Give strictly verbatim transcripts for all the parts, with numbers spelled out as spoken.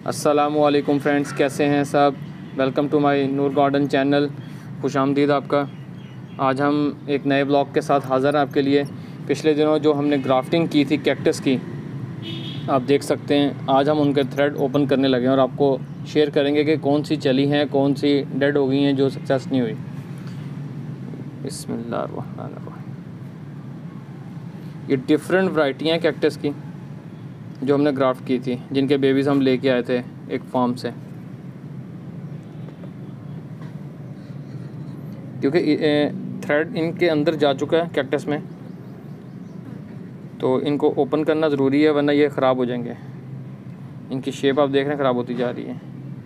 अस्सलामुअलैकुम फ्रेंड्स, कैसे हैं सब। Welcome to my Noor garden channel. खुशामदीद आपका। आज हम एक नए ब्लॉग के साथ हाज़िर हैं आपके लिए। पिछले दिनों जो हमने ग्राफ्टिंग की थी कैक्टस की, आप देख सकते हैं आज हम उनके थ्रेड ओपन करने लगे हैं और आपको शेयर करेंगे कि कौन सी चली हैं, कौन सी डेड हो गई हैं, जो सक्सेस नहीं हुई। बिस्मिल्लाहिर्रहमानिर्रहीम। ये डिफरेंट वैरायटियाँ हैं कैक्टस की जो हमने ग्राफ्ट की थी, जिनके बेबीज़ हम लेके आए थे एक फार्म से, क्योंकि थ्रेड इनके अंदर जा चुका है कैक्टस में, तो इनको ओपन करना ज़रूरी है, वरना ये ख़राब हो जाएंगे। इनकी शेप आप देख रहे हैं ख़राब होती जा रही है।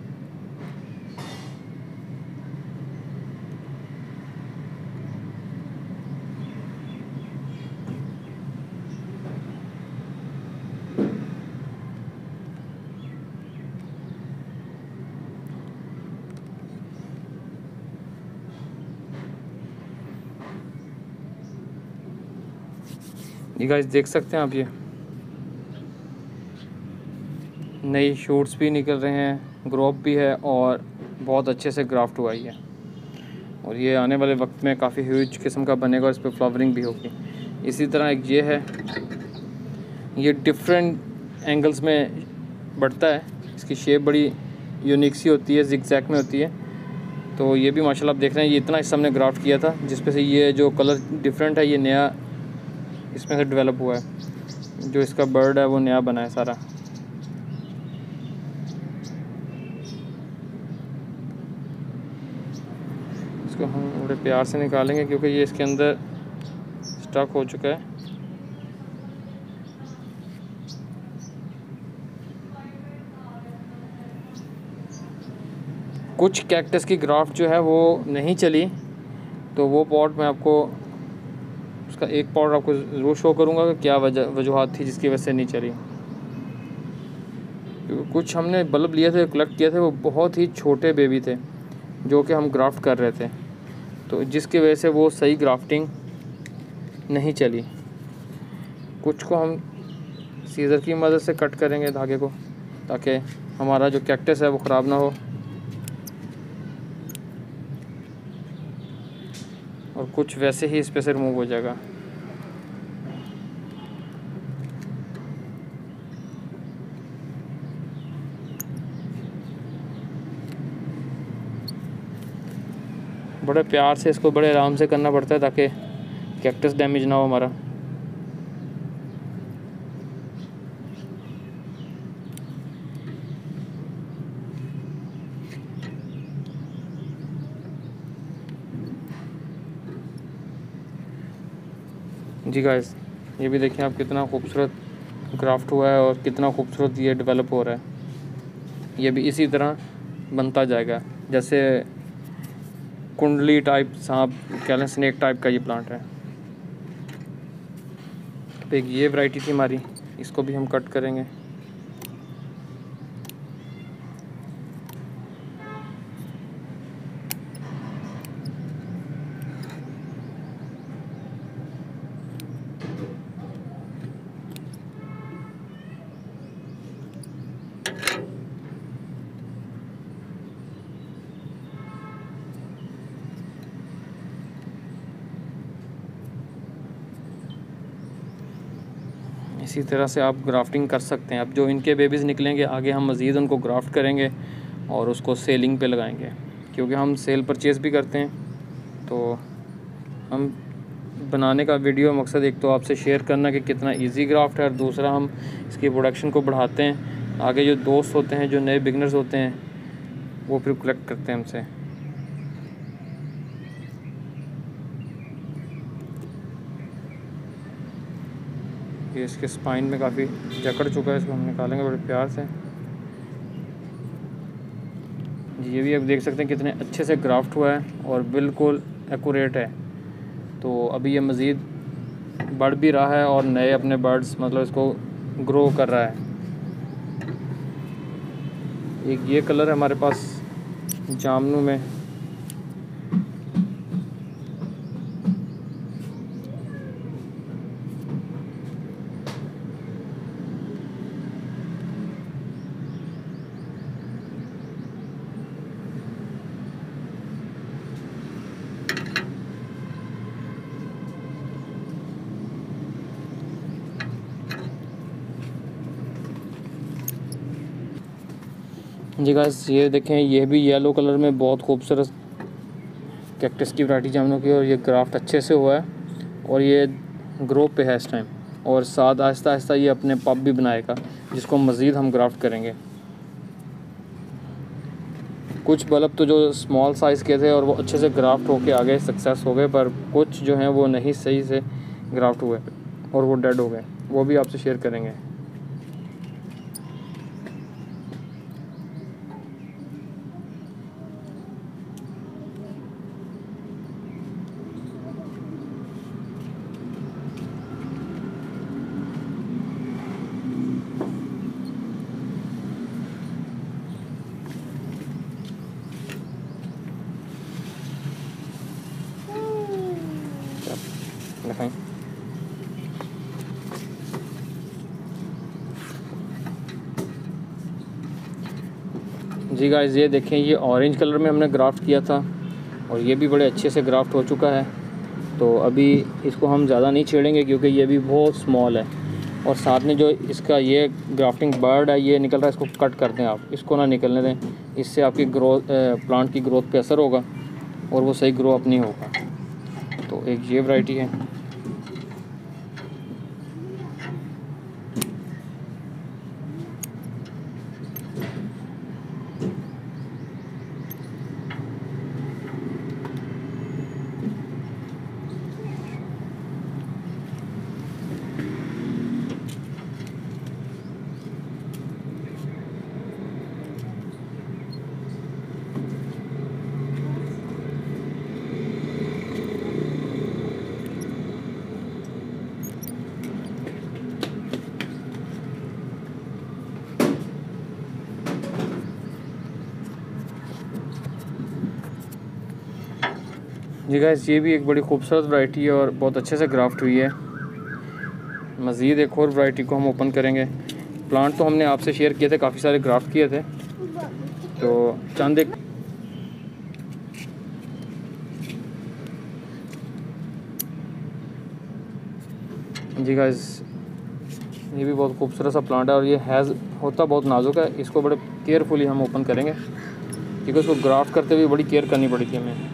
ये गाइस देख सकते हैं आप, ये नई शूट्स भी निकल रहे हैं, ग्रोथ भी है और बहुत अच्छे से ग्राफ्ट हुआ ही है। और ये आने वाले वक्त में काफ़ी ह्यूज किस्म का बनेगा और इस पर फ्लावरिंग भी होगी। इसी तरह एक ये है, ये डिफरेंट एंगल्स में बढ़ता है। इसकी शेप बड़ी यूनिक सी होती है, जिगजैग में होती है। तो ये भी माशाल्लाह आप देख रहे हैं, ये इतना हिस्सा हमने ग्राफ्ट किया था जिस पे से ये जो कलर डिफरेंट है, ये नया इसमें से डेवलप हुआ है। जो इसका बर्ड है वो नया बना है सारा। इसको हम बड़े प्यार से निकालेंगे क्योंकि ये इसके अंदर स्टक हो चुका है। कुछ कैक्टस की ग्राफ्ट जो है वो नहीं चली, तो वो पॉट मैं आपको उसका एक पॉट आपको ज़रूर शो करूँगा कि क्या वजह वजूहात थी जिसकी वजह से नहीं चली। क्योंकि कुछ हमने बल्ब लिए थे, कलेक्ट किए थे, वो बहुत ही छोटे बेबी थे जो कि हम ग्राफ्ट कर रहे थे, तो जिसकी वजह से वो सही ग्राफ्टिंग नहीं चली। कुछ को हम सीज़र की मदद से कट करेंगे धागे को, ताकि हमारा जो कैक्टस है वो ख़राब ना हो। और कुछ वैसे ही इस पे से रिमूव हो जाएगा। बड़े प्यार से इसको बड़े आराम से करना पड़ता है ताकि कैक्टस डैमेज ना हो हमारा। जी गाइस, ये भी देखिए आप, कितना खूबसूरत ग्राफ्ट हुआ है और कितना खूबसूरत ये डेवलप हो रहा है। ये भी इसी तरह बनता जाएगा, जैसे कुंडली टाइप, सांप कह लें, स्नेक टाइप का ये प्लांट है। तो एक ये वैरायटी थी हमारी, इसको भी हम कट करेंगे। इसी तरह से आप ग्राफ्टिंग कर सकते हैं। अब जो इनके बेबीज़ निकलेंगे आगे, हम मज़ीद उनको ग्राफ्ट करेंगे और उसको सेलिंग पे लगाएंगे, क्योंकि हम सेल परचेज़ भी करते हैं। तो हम बनाने का वीडियो मकसद एक तो आपसे शेयर करना कि कितना इजी ग्राफ्ट है, और दूसरा हम इसकी प्रोडक्शन को बढ़ाते हैं। आगे जो दोस्त होते हैं, जो नए बिगनर्स होते हैं, वो फिर कलेक्ट करते हैं हमसे। ये इसके स्पाइन में काफ़ी जकड़ चुका है, इसको हम निकालेंगे बड़े प्यार से। ये भी आप देख सकते हैं कितने अच्छे से ग्राफ्ट हुआ है और बिल्कुल एक्यूरेट है। तो अभी ये मज़ीद बढ़ भी रहा है और नए अपने बर्ड्स, मतलब इसको ग्रो कर रहा है। एक ये कलर है हमारे पास जामनू में, जी गाइस ये देखें, ये भी येलो कलर में बहुत खूबसूरत कैक्टस की वैरायटी जामुनों की, और ये ग्राफ्ट अच्छे से हुआ है और ये ग्रो पे है इस टाइम, और साथ आहिस्ता आहिस्ता ये अपने पब भी बनाएगा जिसको मज़ीद हम ग्राफ्ट करेंगे। कुछ बल्ब तो जो स्मॉल साइज़ के थे और वो अच्छे से ग्राफ्ट होके आगे सक्सेस हो गए, पर कुछ जो हैं वो नहीं सही से ग्राफ्ट हुए और वो डेड हो गए, वो भी आपसे शेयर करेंगे। दिखाएं। जी गाइस ये देखें, ये ऑरेंज कलर में हमने ग्राफ्ट किया था और ये भी बड़े अच्छे से ग्राफ्ट हो चुका है। तो अभी इसको हम ज़्यादा नहीं छेड़ेंगे क्योंकि ये भी बहुत स्मॉल है, और साथ में जो इसका ये ग्राफ्टिंग बर्ड है ये निकल रहा है, इसको कट कर दें आप, इसको ना निकलने दें, इससे आपकी ग्रोथ प्लांट की ग्रोथ पे असर होगा और वो सही ग्रो अप नहीं होगा। तो एक ये वैरायटी है। जी गाइस ये भी एक बड़ी खूबसूरत वैरायटी है और बहुत अच्छे से ग्राफ्ट हुई है। मज़ीद एक और वैरायटी को हम ओपन करेंगे। प्लांट तो हमने आपसे शेयर किए थे, काफ़ी सारे ग्राफ्ट किए थे, तो चंद एक जी गाइस ये भी बहुत खूबसूरत सा प्लांट है और ये हैज़ होता बहुत नाजुक है। इसको बड़े केयरफुली हम ओपन करेंगे क्योंकि उसको ग्राफ्ट करते हुए बड़ी केयर करनी पड़ी थी हमें।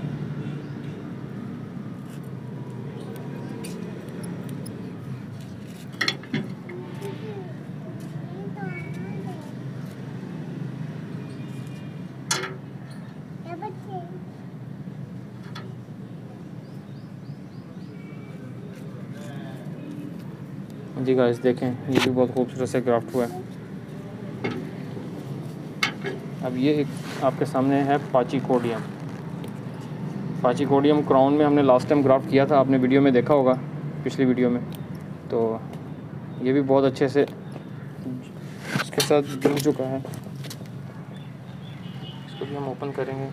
जी गाइस देखें ये भी बहुत खूबसूरत से ग्राफ्ट हुआ है। अब ये एक आपके सामने है पाचीकोडियम। पाचीकोडियम क्राउन में हमने लास्ट टाइम ग्राफ्ट किया था, आपने वीडियो में देखा होगा, पिछली वीडियो में। तो ये भी बहुत अच्छे से इसके साथ जुड़ चुका है। इसको भी हम ओपन करेंगे।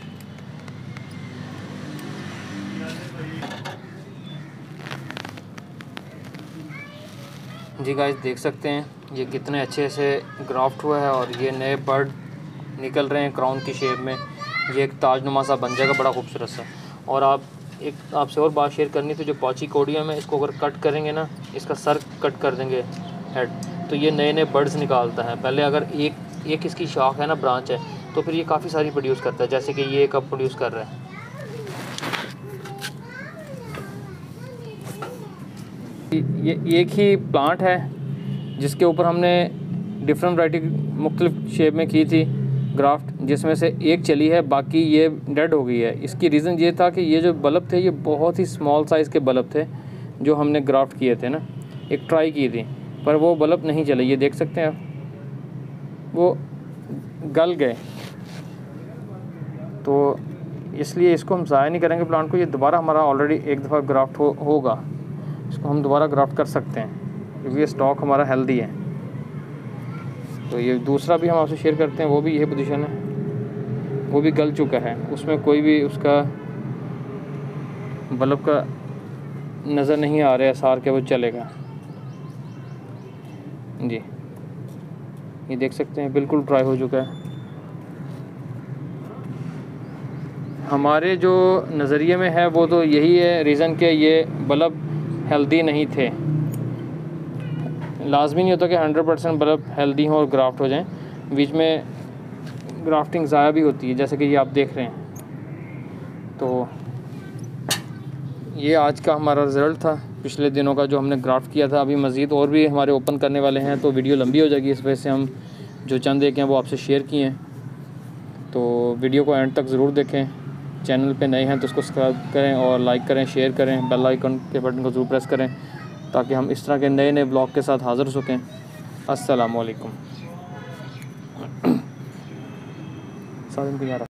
जी गाइस देख सकते हैं ये कितने अच्छे से ग्राफ्ट हुआ है और ये नए बर्ड निकल रहे हैं क्राउन की शेप में। ये एक ताजनुमा सा बन जाएगा, बड़ा खूबसूरत सा। और आप एक आपसे और बात शेयर करनी थी, जो पाचीकोडियम है इसको अगर कट करेंगे ना, इसका सर कट कर देंगे हेड, तो ये नए नए बर्ड्स निकालता है। पहले अगर एक एक इसकी शाख है ना, ब्रांच है, तो फिर ये काफ़ी सारी प्रोड्यूस करता है, जैसे कि ये कब प्रोड्यूस कर रहा है। ये एक ही प्लांट है जिसके ऊपर हमने डिफरेंट वैरायटी मुख्तलिफ शेप में की थी ग्राफ्ट, जिसमें से एक चली है, बाकी ये डेड हो गई है। इसकी रीज़न ये था कि ये जो बल्ब थे ये बहुत ही स्मॉल साइज़ के बल्ब थे जो हमने ग्राफ्ट किए थे ना, एक ट्राई की थी, पर वो बल्ब नहीं चले। ये देख सकते हैं आप, वो गल गए। तो इसलिए इसको हम ज़ाया नहीं करेंगे प्लांट को। ये दोबारा हमारा ऑलरेडी एक दफ़ा ग्राफ्ट हो होगा इसको हम दोबारा ग्राफ्ट कर सकते हैं क्योंकि ये स्टॉक हमारा हेल्दी है। तो ये दूसरा भी हम आपसे शेयर करते हैं, वो भी यही पोजीशन है, वो भी गल चुका है, उसमें कोई भी उसका बल्ब का नज़र नहीं आ रहा है सार के वो चलेगा। जी ये देख सकते हैं बिल्कुल ड्राई हो चुका है। हमारे जो नज़रिए में है वो तो यही है रीज़न कि ये बल्ब हेल्दी नहीं थे। लाजमी नहीं होता कि हंड्रेड परसेंट बल्ब हेल्दी हों और ग्राफ्ट हो जाएं, बीच में ग्राफ्टिंग ज़ाया भी होती है, जैसे कि ये आप देख रहे हैं। तो ये आज का हमारा रिज़ल्ट था पिछले दिनों का जो हमने ग्राफ्ट किया था। अभी मज़ीद और भी हमारे ओपन करने वाले हैं, तो वीडियो लंबी हो जाएगी, इस वजह से हम जो चंद एक हैं वो आपसे शेयर किए हैं। तो वीडियो को एंड तक ज़रूर देखें। चैनल पे नए हैं तो उसको सब्सक्राइब करें और लाइक करें, शेयर करें, बेल आइकन के बटन को ज़रूर प्रेस करें ताकि हम इस तरह के नए नए ब्लॉग के साथ हाज़िर हो सकें। अस्सलाम वालेकुम।